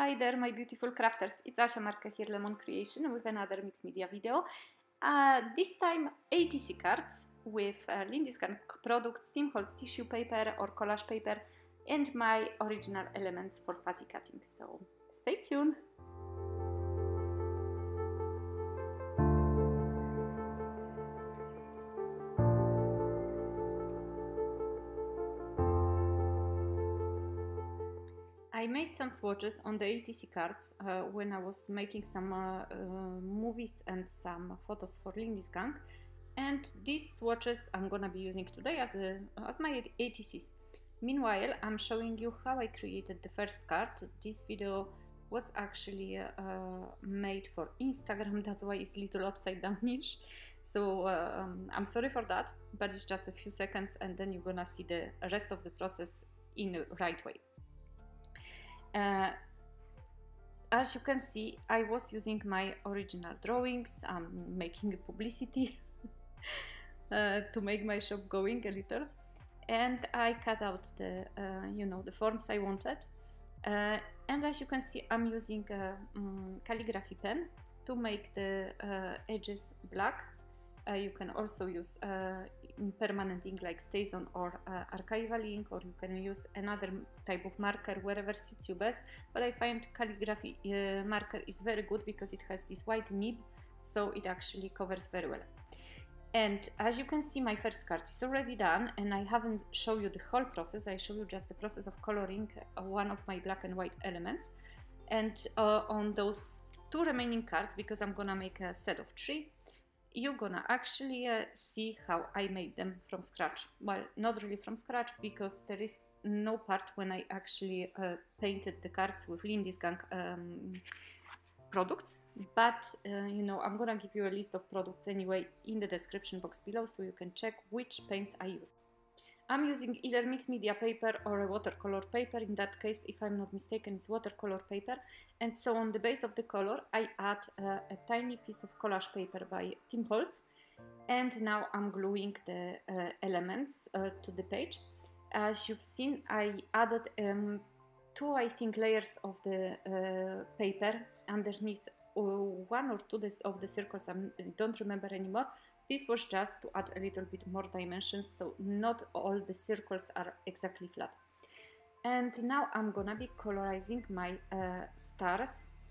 Hi there, my beautiful crafters. It's Asia Marka here, Lemon Creation, with another mixed media video. This time ATC cards with Lindiscan products, Tim Holtz tissue paper or collage paper, and my original elements for fuzzy cutting. So stay tuned. I made some swatches on the ATC cards when I was making some movies and some photos for Lindiscan, and these swatches I'm gonna be using today as my ATCs. Meanwhile, I'm showing you how I created the first card. This video was actually made for Instagram, that's why it's a little upside downish. So I'm sorry for that, but it's just a few seconds and then you're gonna see the rest of the process in the right way. As you can see, I was using my original drawings. I'm making a publicity to make my shop going a little, and I cut out the the forms I wanted. And as you can see, I'm using a calligraphy pen to make the edges black. You can also use permanent ink like StazOn or archival ink, or you can use another type of marker, wherever suits you best. But I find calligraphy marker is very good because it has this white nib, so it actually covers very well. And as you can see, my first card is already done, and I haven't shown you the whole process. I show you just the process of coloring one of my black and white elements. And on those two remaining cards, because I'm gonna make a set of 3, you're gonna actually see how I made them from scratch. Well, not really from scratch, because there is no part when I actually painted the cards with Lindiscan products, but I'm gonna give you a list of products anyway in the description box below, so you can check which paints I use. I'm using either mixed media paper or a watercolor paper. In that case, if I'm not mistaken, it's watercolor paper. And so on the base of the color, I add a tiny piece of collage paper by Tim Holtz. And now I'm gluing the elements to the page. As you've seen, I added 2, I think, layers of the paper underneath 1 or 2 of the circles. I don't remember anymore. This was just to add a little bit more dimensions, so not all the circles are exactly flat. And now I'm gonna be colorizing my stars.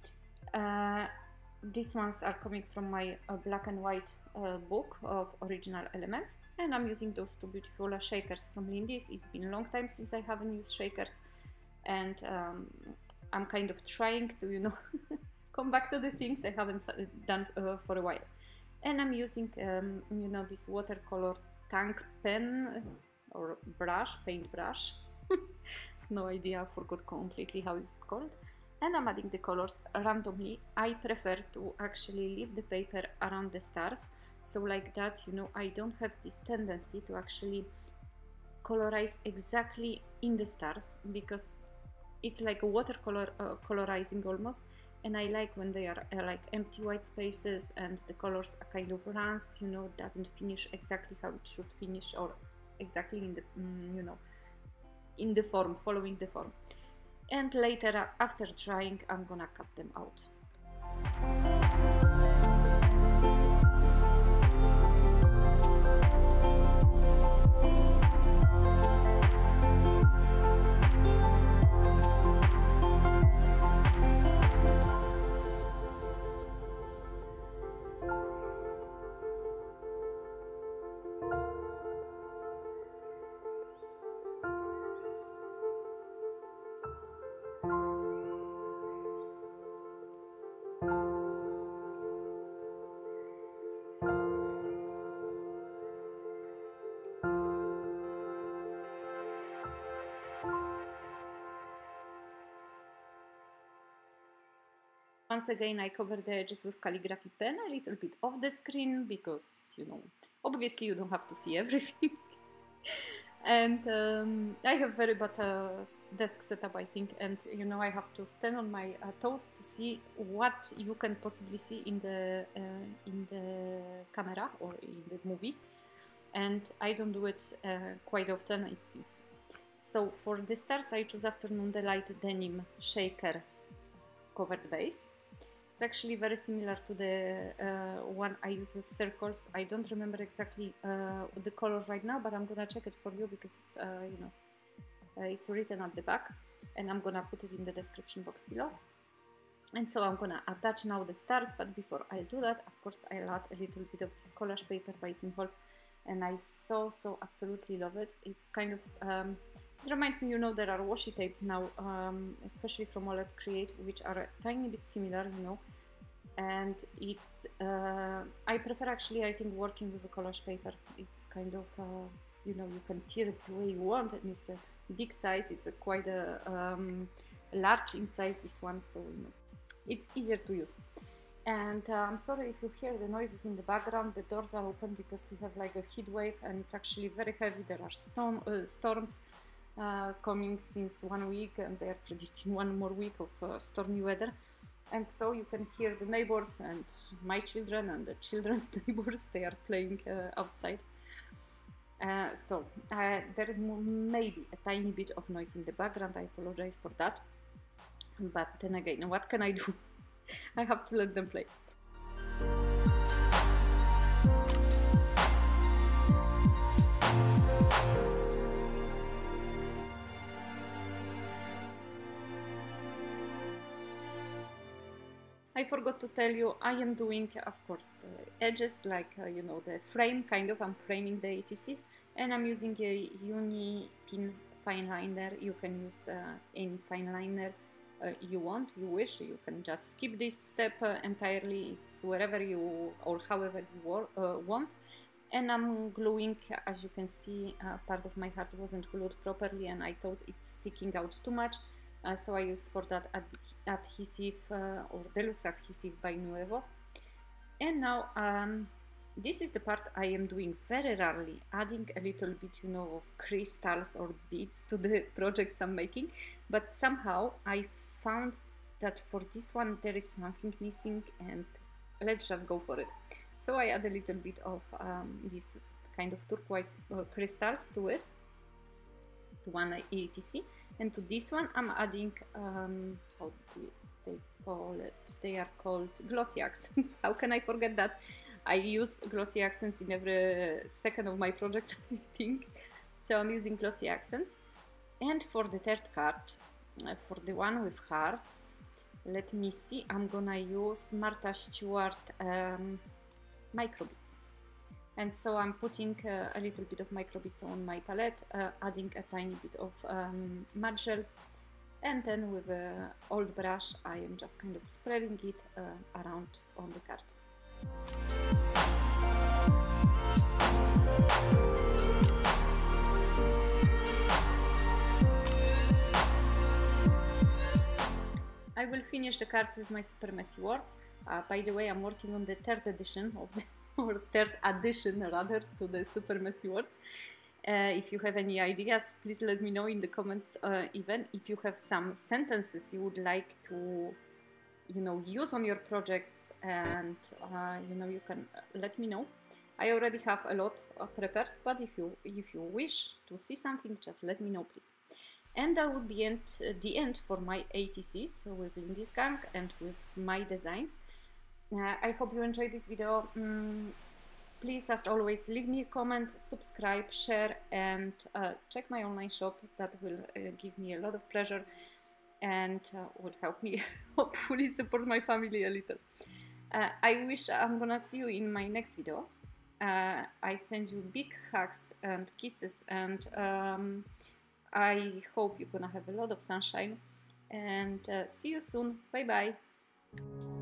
These ones are coming from my black and white book of original elements, and I'm using those 2 beautiful shakers from Lindy's. It's been a long time since I haven't used shakers, and I'm kind of trying to come back to the things I haven't done for a while. And I'm using this watercolor tank pen or brush, paint brush. No idea, I forgot completely how it's called. And I'm adding the colors randomly. I prefer to actually leave the paper around the stars, so like that, I don't have this tendency to actually colorize exactly in the stars, because it's like a watercolor colorizing almost. And I like when they are like empty white spaces and the colors are kind of runs, doesn't finish exactly how it should finish, or exactly in the, in the form, following the form. And later, after drying, I'm gonna cut them out. Once again, I cover the edges with calligraphy pen, a little bit off the screen, because, obviously you don't have to see everything. And I have very bad desk setup, I think, and I have to stand on my toes to see what you can possibly see in the camera or in the movie, and I don't do it quite often, it seems. So for the stars, I choose Afternoon Delight Denim Shaker covered base. It's actually very similar to the one I use with circles. I don't remember exactly the color right now, but I'm gonna check it for you because it's, it's written at the back, and I'm gonna put it in the description box below. And so I'm gonna attach now the stars, but before I do that, of course, I'll add a little bit of this collage paper by Tim Holtz, and I so absolutely love it. It's kind of it reminds me, you know, there are washi tapes now, especially from OLED Create, which are a tiny bit similar, you know, and it I prefer actually, I think, working with a collage paper. It's kind of you know, you can tear it the way you want, and it's a big size. It's a quite a large in size, this one, so you know, it's easier to use. And I'm sorry if you hear the noises in the background. The doors are open because we have like a heat wave, and it's actually very heavy. There are storms coming since 1 week, and they are predicting 1 more week of stormy weather. And so you can hear the neighbors and my children and the children's neighbors. They are playing outside. So there may be a tiny bit of noise in the background. I apologize for that. But then again, what can I do? I have to let them play. I forgot to tell you, I am doing, of course, the edges, like, you know, the frame, kind of. I'm framing the ATCs, and I'm using a Uni-Pin fine liner. You can use any fine liner you want, you wish. You can just skip this step entirely. It's wherever you, or however you want. And I'm gluing, as you can see, part of my heart wasn't glued properly, and I thought it's sticking out too much. So I use for that adhesive or deluxe adhesive by Nuevo. And now this is the part I am doing very rarely, adding a little bit, you know, of crystals or beads to the projects I'm making. But somehow I found that for this one there is something missing, and let's just go for it. So I add a little bit of this kind of turquoise crystals to it, to one ATC. And to this one, I'm adding, how do they call it? They are called glossy accents. How can I forget that? I use glossy accents in every second of my projects, I think. So I'm using glossy accents. And for the third card, for the one with hearts, let me see, I'm gonna use Martha Stewart micro beads. And so I'm putting a little bit of micro beads on my palette, adding a tiny bit of matte gel, and then with an old brush I am just kind of spreading it around on the card. I will finish the cards with my super messy work. By the way, I'm working on the third edition of the or third addition rather to the super messy words. If you have any ideas, please let me know in the comments. Even if you have some sentences you would like to, you know, use on your projects, and you know, you can let me know. I already have a lot prepared, but if you wish to see something, just let me know, please. And that would be the end for my ATCs with Lindy's Gang and with my designs. I hope you enjoyed this video. Please, as always, leave me a comment, subscribe, share, and check my online shop. That will give me a lot of pleasure and will help me hopefully support my family a little. I wish I'm gonna see you in my next video. I send you big hugs and kisses, and I hope you're gonna have a lot of sunshine, and see you soon. Bye bye.